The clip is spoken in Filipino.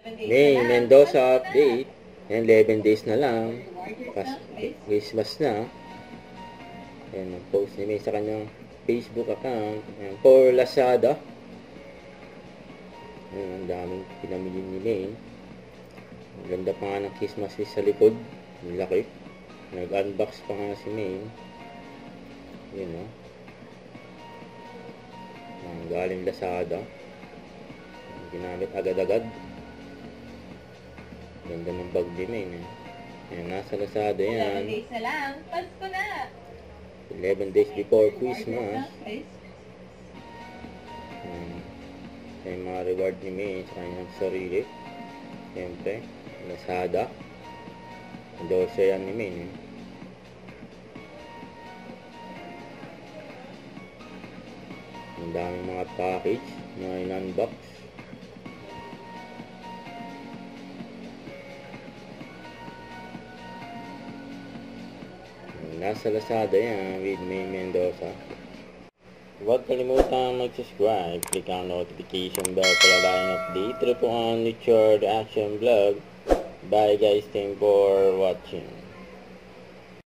May Mendoza update. Yan, 11 days na lang. Christmas na. Yan, nag-post ni May sa kanyang Facebook account. Yan, for Lazada. Yan, ang daming pinamili ni May. Ang ganda pa nga ng Christmas tree sa likod. Ang laki. Nag-unbox pa nga si May. Yan, o. Ang galing Lazada. Ginamit agad-agad. Ganda ng bag din eh. Ayan, nasa Lazada yan. 11 days na lang. Pasko na. 11 days before Christmas. Ayan, mga reward ni May sa kanyang sarili. Siyempre, Lazada. Endorse yan ni May. Ang daming mga package na in-unbox. Nasa Lazada yan with May Mendoza. Huwag kalimutan mag-subscribe, click ang notification bell para laging update. Ito po ang Richard Action Vlog. Bye guys, thank you for watching.